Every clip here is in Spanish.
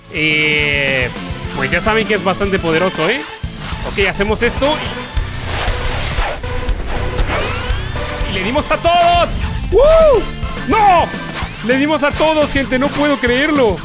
pues ya saben que es bastante poderoso, ¿eh? Ok, hacemos esto y le dimos a todos. ¡Woo! ¡No! Le dimos a todos, gente, no puedo creerlo.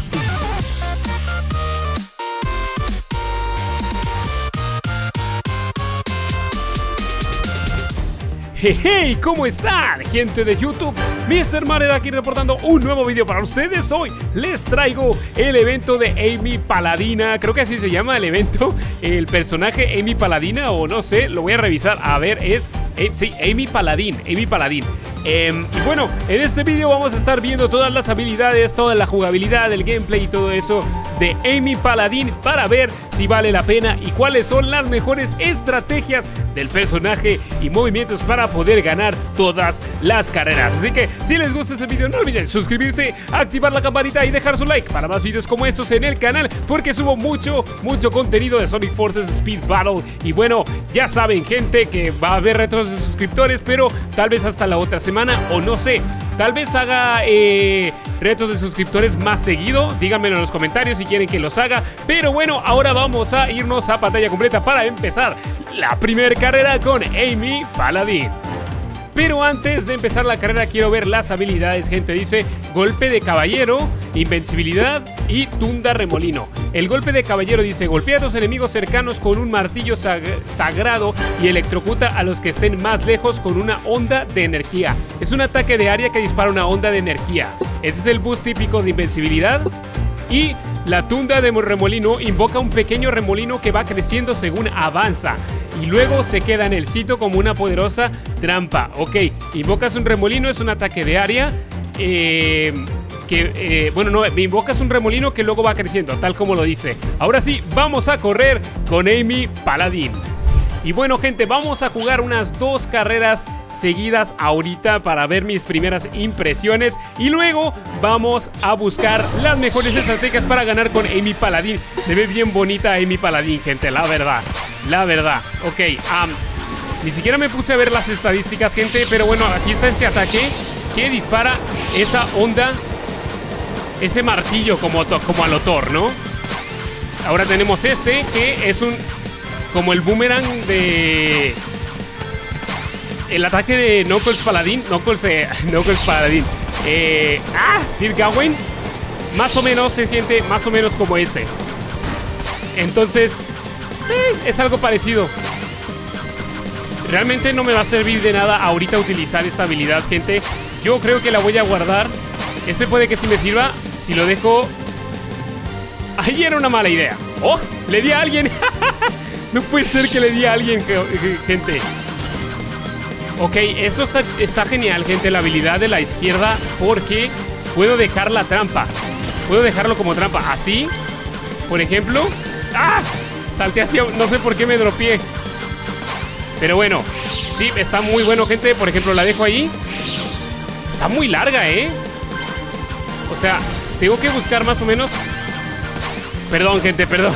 Hey, ¿cómo están, gente de YouTube? Mr. Marer aquí reportando un nuevo video para ustedes. Hoy les traigo el evento de Amy Paladina. Creo que así se llama el evento. El personaje Amy Paladina, o no sé, lo voy a revisar. A ver, sí, Amy Paladin. Y bueno, en este video vamos a estar viendo todas las habilidades, toda la jugabilidad, el gameplay y todo eso de Amy Paladin para ver si vale la pena y cuáles son las mejores estrategias del personaje y movimientos para poder ganar todas las carreras. Así que si les gusta este video no olviden suscribirse, activar la campanita y dejar su like para más videos como estos en el canal, porque subo mucho contenido de Sonic Forces Speed Battle. Y bueno, ya saben, gente, que va a haber retos de suscriptores, pero tal vez hasta la otra semana, o no sé, tal vez haga retos de suscriptores más seguido. Díganmelo en los comentarios si quieren que los haga. Pero bueno, ahora vamos a irnos a pantalla completa para empezar la primera carrera con Amy Paladin. Pero antes de empezar la carrera quiero ver las habilidades, gente. Dice golpe de caballero, invencibilidad y tunda remolino. El golpe de caballero dice: golpea a tus enemigos cercanos con un martillo sagrado y electrocuta a los que estén más lejos con una onda de energía. Es un ataque de área que dispara una onda de energía. Ese es el boost típico de invencibilidad. Y la tunda de remolino invoca un pequeño remolino que va creciendo según avanza y luego se queda en el sitio como una poderosa trampa. Ok, invocas un remolino, es un ataque de área. Bueno, no, invocas un remolino que luego va creciendo, tal como lo dice. Ahora sí, vamos a correr con Amy Paladin. Y bueno, gente, vamos a jugar unas 2 carreras seguidas ahorita para ver mis primeras impresiones. Y luego vamos a buscar las mejores estrategias para ganar con Amy Paladin. Se ve bien bonita Amy Paladin, gente, la verdad. Ok, ni siquiera me puse a ver las estadísticas, gente. Pero bueno, aquí está este ataque que dispara esa onda, ese martillo como a lo Thor, ¿no? Ahora tenemos este que es como el boomerang de... el ataque de Knuckles Paladin. Knuckles Paladin. Sir Gawain. Más o menos, gente, más o menos como ese. Entonces, es algo parecido. Realmente no me va a servir de nada ahorita utilizar esta habilidad, gente. Yo creo que la voy a guardar. Este puede que sí me sirva si lo dejo... Ahí era una mala idea. ¡Oh! Le di a alguien. No puede ser que le di a alguien, gente. Ok, esto está genial, gente, la habilidad de la izquierda, porque puedo dejar la trampa. Puedo dejarlo como trampa, así, por ejemplo. ¡Ah! Salté hacia... no sé por qué me dropié. Pero bueno, sí, está muy bueno, gente. Por ejemplo, la dejo ahí. Está muy larga, ¿eh? O sea, tengo que buscar más o menos... Perdón, gente, perdón,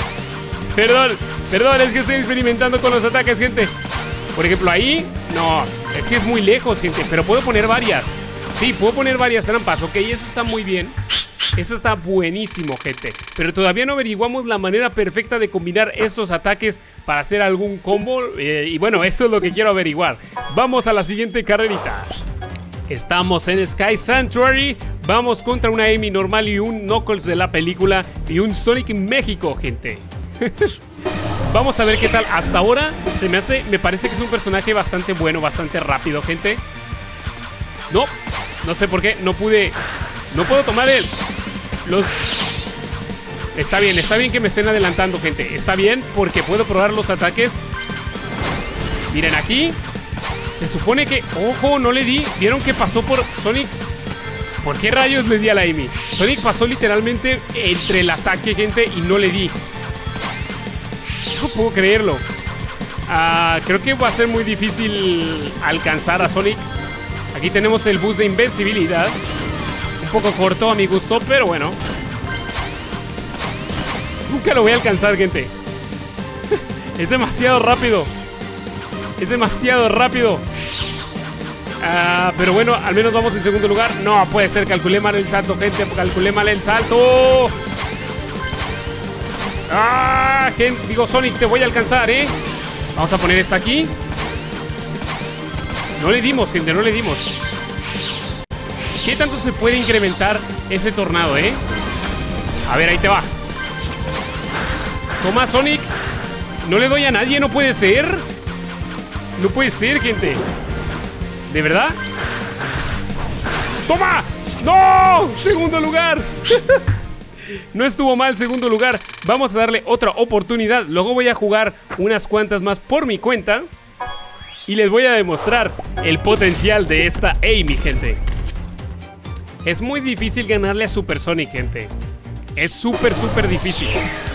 es que estoy experimentando con los ataques, gente. Por ejemplo, ahí, no, es que es muy lejos, gente. Pero puedo poner varias. Sí, puedo poner varias trampas, ok, eso está muy bien. Eso está buenísimo, gente. Pero todavía no averiguamos la manera perfecta de combinar estos ataques para hacer algún combo. Y bueno, eso es lo que quiero averiguar. Vamos a la siguiente carrerita. Estamos en Sky Sanctuary. Vamos contra una Amy normal y un Knuckles de la película y un Sonic México, gente. Vamos a ver qué tal. Hasta ahora me parece que es un personaje bastante bueno, bastante rápido, gente. No sé por qué, no puedo tomar Está bien que me estén adelantando, gente. Está bien, porque puedo probar los ataques. Miren aquí. Se supone que... ¡Ojo! No le di. ¿Vieron que pasó por Sonic? ¿Por qué rayos le di a la Amy? Sonic pasó literalmente entre el ataque, gente, y no le di. No puedo creerlo. Creo que va a ser muy difícil alcanzar a Sonic. Aquí tenemos el boost de invencibilidad. Un poco corto a mi gusto, pero bueno. Nunca lo voy a alcanzar, gente. Es demasiado rápido. Pero bueno, al menos vamos en segundo lugar. No puede ser, calculé mal el salto, gente. Calculé mal el salto. ¡Ah! Digo, Sonic, te voy a alcanzar, ¿eh? Vamos a poner esta aquí. No le dimos, gente, no le dimos. ¿Qué tanto se puede incrementar ese tornado, eh? A ver, ahí te va. Toma, Sonic. No le doy a nadie, no puede ser. No puede ser, gente. ¿De verdad? ¡Toma! ¡No! ¡Segundo lugar! No estuvo mal, segundo lugar. Vamos a darle otra oportunidad. Luego voy a jugar unas cuantas más por mi cuenta y les voy a demostrar el potencial de esta Amy, gente. Es muy difícil ganarle a Super Sonic, gente. Es súper difícil.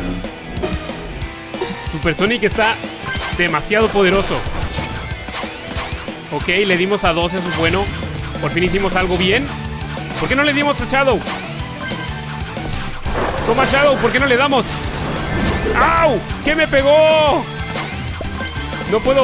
Super Sonic está demasiado poderoso. Ok, le dimos a 2, eso es bueno. Por fin hicimos algo bien. ¿Por qué no le dimos a Shadow? Toma, Shadow, ¿por qué no le damos? ¡Au! ¿Qué me pegó? No puedo.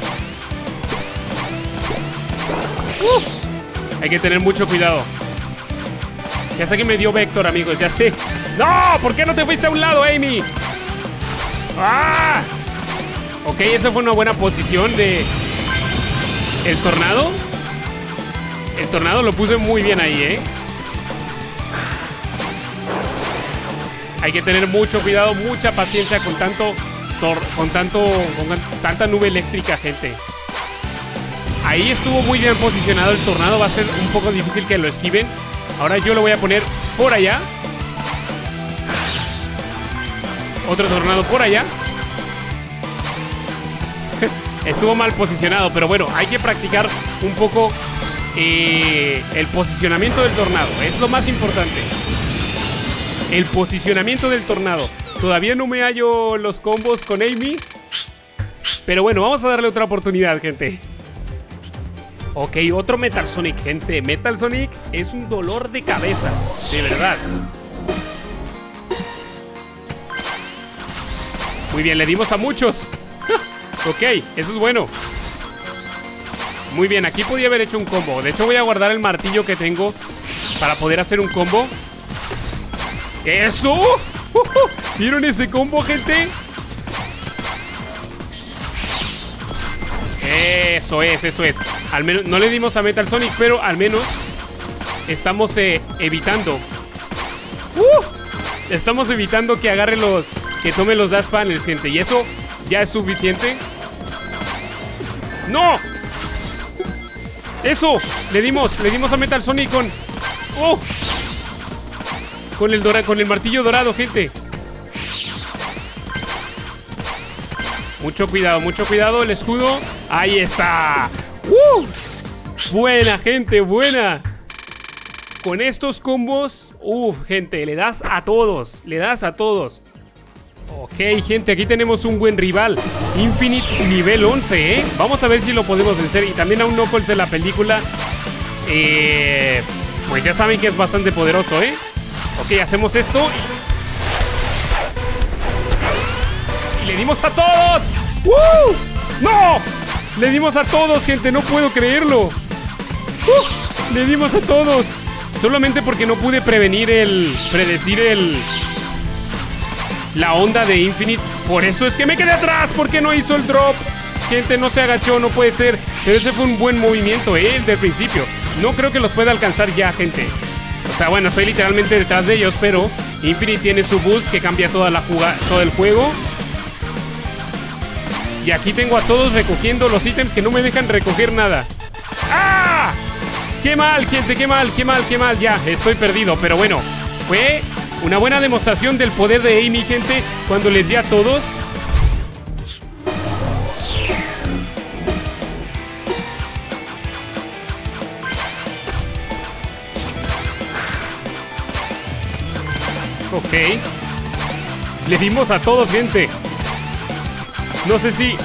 Hay que tener mucho cuidado. Ya sé que me dio Vector, amigos, ya sé. ¡No! ¿Por qué no te fuiste a un lado, Amy? ¡Ah! Ok, esa fue una buena posición de... ¿El tornado? El tornado lo puse muy bien ahí, ¿eh? Hay que tener mucho cuidado, mucha paciencia con tanta nube eléctrica, gente. Ahí estuvo muy bien posicionado el tornado. Va a ser un poco difícil que lo esquiven. Ahora yo lo voy a poner por allá. Otro tornado por allá. Estuvo mal posicionado, pero bueno, hay que practicar un poco el posicionamiento del tornado. Es lo más importante. El posicionamiento del tornado. Todavía no me hallo los combos con Amy, pero bueno, vamos a darle otra oportunidad, gente. Ok, otro Metal Sonic, gente. Metal Sonic es un dolor de cabeza, de verdad. Muy bien, le dimos a muchos. Ok, eso es bueno. Muy bien, aquí podía haber hecho un combo. De hecho voy a guardar el martillo que tengo para poder hacer un combo. ¡Eso! ¿Vieron ese combo, gente? Eso es. Al menos no le dimos a Metal Sonic, pero al menos estamos evitando. Estamos evitando que agarre que tome los dash panels, gente. Y eso ya es suficiente. ¡No! ¡Eso! Le dimos a Metal Sonic con... con el martillo dorado, gente. Mucho cuidado, el escudo. Ahí está. Buena, gente, buena. Con estos combos, gente, le das a todos. Ok, gente, aquí tenemos un buen rival. Infinite nivel 11, ¿eh? Vamos a ver si lo podemos vencer. Y también a un Knuckles de la película. Pues ya saben que es bastante poderoso, ¿eh? Ok, hacemos esto. Y le dimos a todos. ¡No! Le dimos a todos, gente, no puedo creerlo. Le dimos a todos. Solamente porque no pude predecir la onda de Infinite. Por eso es que me quedé atrás, porque no hizo el drop. Gente, no se agachó, no puede ser. Pero ese fue un buen movimiento, del principio. No creo que los pueda alcanzar ya, gente. O sea, bueno, estoy literalmente detrás de ellos, pero Infinite tiene su boost que cambia todo el juego. Y aquí tengo a todos recogiendo los ítems que no me dejan recoger nada. ¡Ah! ¡Qué mal, gente! ¡Qué mal! Ya, estoy perdido, pero bueno. Fue una buena demostración del poder de Amy, gente, cuando les di a todos. Ok. Le dimos a todos, gente. No sé si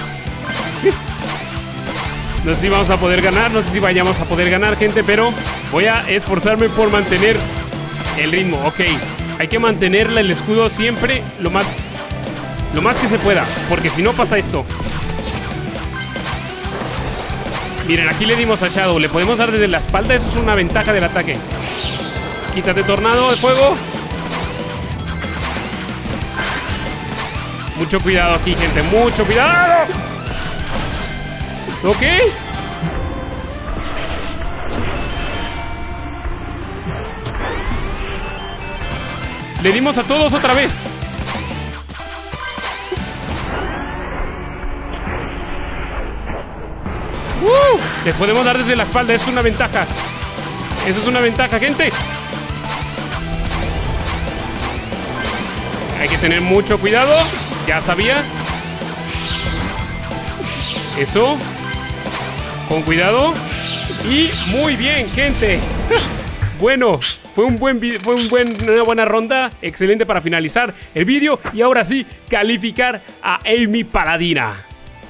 vamos a poder ganar. No sé si vayamos a poder ganar, gente, pero voy a esforzarme por mantener el ritmo. Ok, hay que mantener el escudo siempre lo más que se pueda, porque si no pasa esto. Miren, aquí le dimos a Shadow. Le podemos dar desde la espalda, eso es una ventaja del ataque. Quítate, tornado de fuego. Mucho cuidado aquí, gente, mucho cuidado. Ok. Le dimos a todos otra vez. Les podemos dar desde la espalda, eso es una ventaja. Eso es una ventaja, gente. Hay que tener mucho cuidado. Ya sabía. Eso. Con cuidado. Y muy bien, gente. Bueno, fue una buena ronda. Excelente para finalizar el vídeo. Y ahora sí, calificar a Amy Paladina.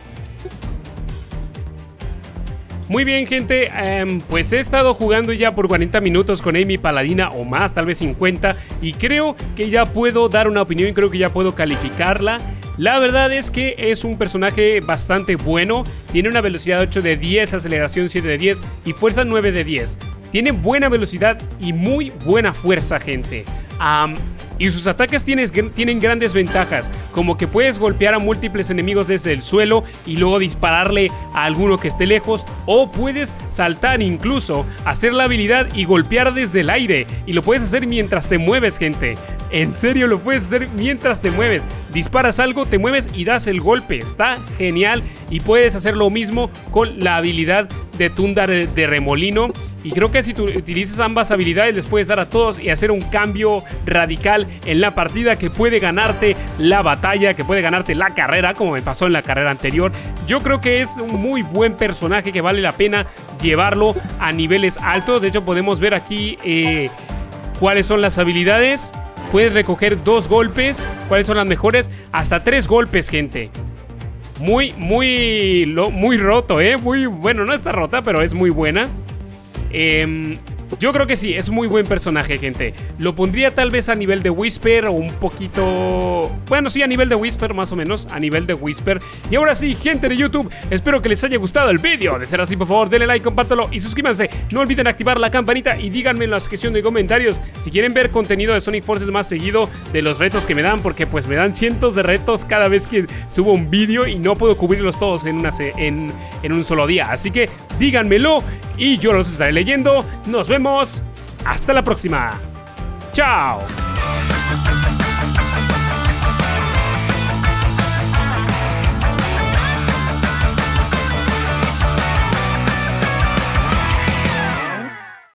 Muy bien, gente, pues he estado jugando ya por 40 minutos con Amy Paladina o más, tal vez 50, y creo que ya puedo dar una opinión, creo que ya puedo calificarla. La verdad es que es un personaje bastante bueno, tiene una velocidad 8 de 10, aceleración 7 de 10 y fuerza 9 de 10. Tiene buena velocidad y muy buena fuerza, gente. Y sus ataques tienen grandes ventajas, como que puedes golpear a múltiples enemigos desde el suelo y luego dispararle a alguno que esté lejos, o puedes saltar incluso, hacer la habilidad y golpear desde el aire, y lo puedes hacer mientras te mueves, gente. En serio, lo puedes hacer mientras te mueves. Disparas algo, te mueves y das el golpe. Está genial. Y puedes hacer lo mismo con la habilidad de Tunda de Remolino. Y creo que si tú utilizas ambas habilidades les puedes dar a todos y hacer un cambio radical en la partida que puede ganarte la batalla, que puede ganarte la carrera, como me pasó en la carrera anterior. Yo creo que es un muy buen personaje que vale la pena llevarlo a niveles altos. De hecho, podemos ver aquí cuáles son las habilidades. Puedes recoger 2 golpes. ¿Cuáles son las mejores? Hasta 3 golpes, gente. Muy roto, muy bueno, no está rota, pero es muy buena. Yo creo que sí, es muy buen personaje, gente. Lo pondría tal vez a nivel de Whisper o un poquito... Bueno, sí, a nivel de Whisper, más o menos, a nivel de Whisper. Y ahora sí, gente de YouTube, espero que les haya gustado el vídeo. De ser así, por favor, denle like, compártelo y suscríbanse. No olviden activar la campanita y díganme en la sección de comentarios si quieren ver contenido de Sonic Forces más seguido, de los retos que me dan, porque pues me dan cientos de retos cada vez que subo un vídeo y no puedo cubrirlos todos en un solo día. Así que díganmelo y yo los estaré leyendo. Nos vemos. Hasta la próxima. Chao.